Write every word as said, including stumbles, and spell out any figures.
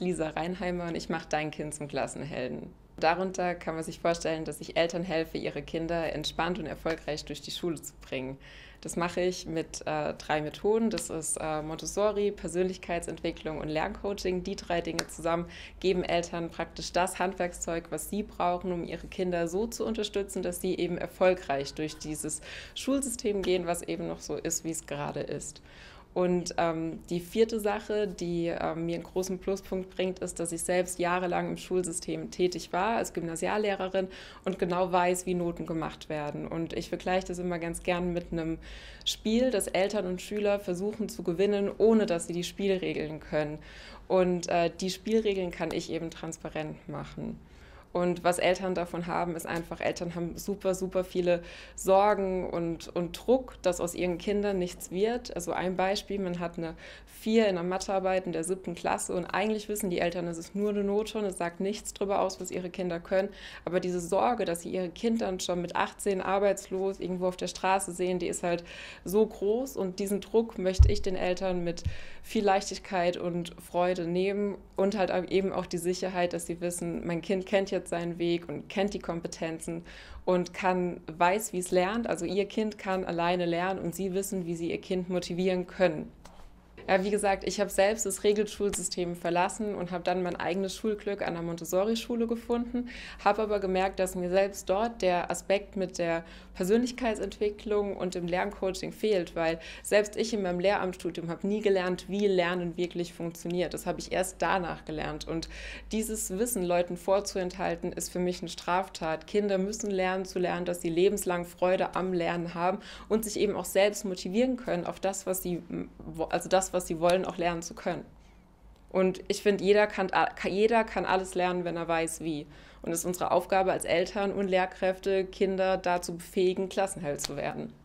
Lisa Reinheimer und ich mache dein Kind zum Klassenhelden. Darunter kann man sich vorstellen, dass ich Eltern helfe, ihre Kinder entspannt und erfolgreich durch die Schule zu bringen. Das mache ich mit äh, drei Methoden. Das ist äh, Montessori, Persönlichkeitsentwicklung und Lerncoaching. Die drei Dinge zusammen geben Eltern praktisch das Handwerkszeug, was sie brauchen, um ihre Kinder so zu unterstützen, dass sie eben erfolgreich durch dieses Schulsystem gehen, was eben noch so ist, wie es gerade ist. Und ähm, die vierte Sache, die ähm, mir einen großen Pluspunkt bringt, ist, dass ich selbst jahrelang im Schulsystem tätig war als Gymnasiallehrerin und genau weiß, wie Noten gemacht werden. Und ich vergleiche das immer ganz gern mit einem Spiel, das Eltern und Schüler versuchen zu gewinnen, ohne dass sie die Spielregeln können. Und äh, die Spielregeln kann ich eben transparent machen. Und was Eltern davon haben, ist einfach, Eltern haben super, super viele Sorgen und, und Druck, dass aus ihren Kindern nichts wird. Also ein Beispiel, man hat eine vier in der Mathearbeit in der siebten Klasse und eigentlich wissen die Eltern, es ist nur eine Note und es sagt nichts darüber aus, was ihre Kinder können. Aber diese Sorge, dass sie ihre Kinder schon mit achtzehn arbeitslos irgendwo auf der Straße sehen, die ist halt so groß und diesen Druck möchte ich den Eltern mit viel Leichtigkeit und Freude nehmen und halt eben auch die Sicherheit, dass sie wissen, mein Kind kennt jetzt seinen Weg und kennt die Kompetenzen und kann, weiß, wie es lernt. Also ihr Kind kann alleine lernen und sie wissen, wie sie ihr Kind motivieren können. Ja, wie gesagt, ich habe selbst das Regelschulsystem verlassen und habe dann mein eigenes Schulglück an der Montessori-Schule gefunden, habe aber gemerkt, dass mir selbst dort der Aspekt mit der Persönlichkeitsentwicklung und dem Lerncoaching fehlt, weil selbst ich in meinem Lehramtsstudium habe nie gelernt, wie Lernen wirklich funktioniert. Das habe ich erst danach gelernt und dieses Wissen Leuten vorzuenthalten, ist für mich eine Straftat. Kinder müssen lernen zu lernen, dass sie lebenslang Freude am Lernen haben und sich eben auch selbst motivieren können auf das, was sie, also das, was sie wollen, auch lernen zu können. Und ich finde, jeder kann, jeder kann alles lernen, wenn er weiß, wie. Und es ist unsere Aufgabe als Eltern und Lehrkräfte, Kinder dazu befähigen, Klassenheld zu werden.